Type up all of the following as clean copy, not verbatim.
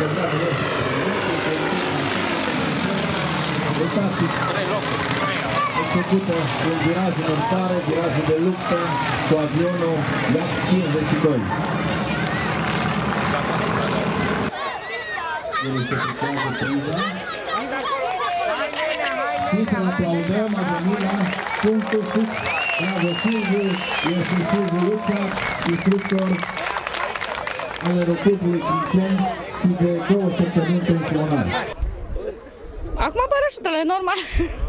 Execută un viraj în urcare, virajul de luptă cu avionul Yak-52. Și să aplaudăm, a venit la punctul fix. Bravo Silviu, este Silviu Lucea, instructor al aeroclubului Cincen și de 2 săptămâni pensionar. Acum parașutele, normal.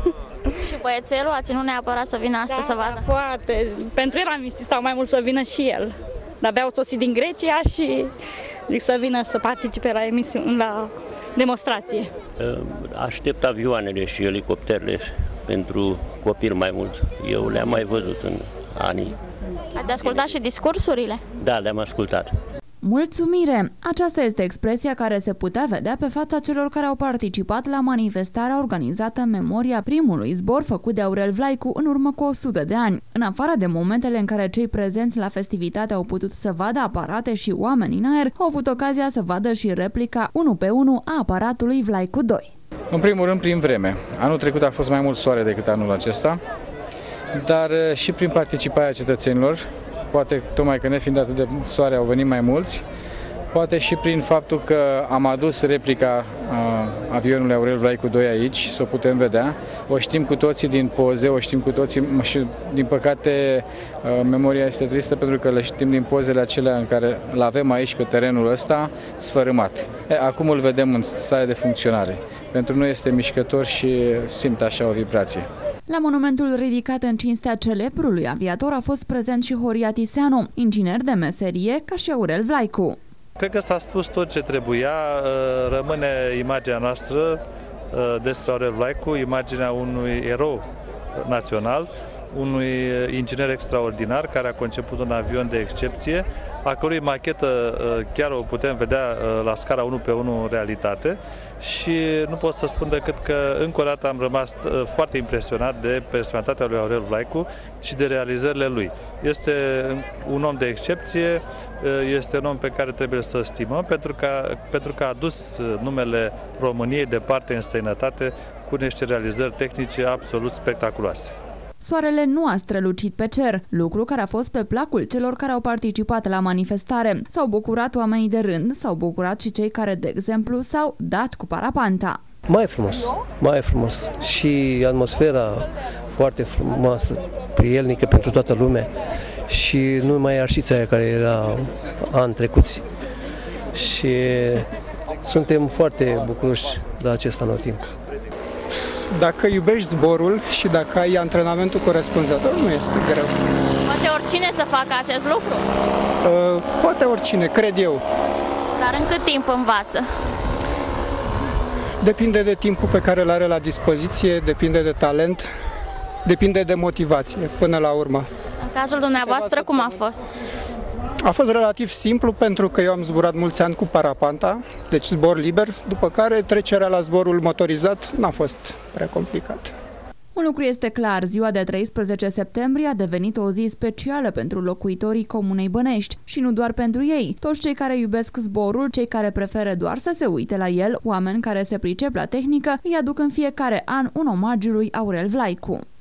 Și băiețelul a ținut neapărat să vină astăzi să vadă? Foarte. Pentru el am insistat mai mult să vină și el. De-abia au sosit din Grecia și zic să vină să participe la la demonstrație. Aștept avioanele și elicopterele pentru copil mai mult. Eu le-am mai văzut în anii. Ați ascultat și discursurile? Da, le-am ascultat. Mulțumire! Aceasta este expresia care se putea vedea pe fața celor care au participat la manifestarea organizată în memoria primului zbor făcut de Aurel Vlaicu în urmă cu 100 de ani. În afară de momentele în care cei prezenți la festivitate au putut să vadă aparate și oameni în aer, au avut ocazia să vadă și replica 1 pe 1 a aparatului Vlaicu 2. În primul rând, prin vreme. Anul trecut a fost mai mult soare decât anul acesta, dar și prin participarea cetățenilor. Poate tocmai că nefiind atât de soare au venit mai mulți, poate și prin faptul că am adus replica avionului Aurel Vlaicu 2 aici, să o putem vedea. O știm cu toții din poze, o știm cu toții și din păcate memoria este tristă pentru că le știm din pozele acelea în care îl avem aici pe terenul ăsta sfărâmat. Acum îl vedem în stare de funcționare. Pentru noi este mișcător și simt așa o vibrație. La monumentul ridicat în cinstea celebrului aviator a fost prezent și Horia Tiseanu, inginer de meserie ca și Aurel Vlaicu. Cred că s-a spus tot ce trebuia, rămâne imaginea noastră despre Aurel Vlaicu, imaginea unui erou național, unui inginer extraordinar care a început un avion de excepție, a cărui machetă chiar o putem vedea la scara 1 pe 1 în realitate și nu pot să spun decât că încă o dată am rămas foarte impresionat de personalitatea lui Aurel Vlaicu și de realizările lui. Este un om de excepție, este un om pe care trebuie să stimăm pentru că a adus numele României departe în străinătate cu niște realizări tehnice absolut spectaculoase. Soarele nu a strălucit pe cer, lucru care a fost pe placul celor care au participat la manifestare. S-au bucurat oamenii de rând, s-au bucurat și cei care, de exemplu, s-au dat cu parapanta. Mai frumos și atmosfera foarte frumoasă, prielnică pentru toată lumea și nu mai arșița aia care era ani trecuți și suntem foarte bucuroși de acest anotimp. Dacă iubești zborul și dacă ai antrenamentul corespunzător, nu este greu. Poate oricine să facă acest lucru? Poate oricine, cred eu. Dar în cât timp învață? Depinde de timpul pe care îl are la dispoziție, depinde de talent, depinde de motivație, până la urmă. În cazul dumneavoastră, cum a fost? A fost relativ simplu pentru că eu am zburat mulți ani cu parapanta, deci zbor liber, după care trecerea la zborul motorizat n-a fost prea complicat. Un lucru este clar, ziua de 13 septembrie a devenit o zi specială pentru locuitorii Comunei Bănești și nu doar pentru ei. Toți cei care iubesc zborul, cei care preferă doar să se uite la el, oameni care se pricep la tehnică, îi aduc în fiecare an un omagiu lui Aurel Vlaicu.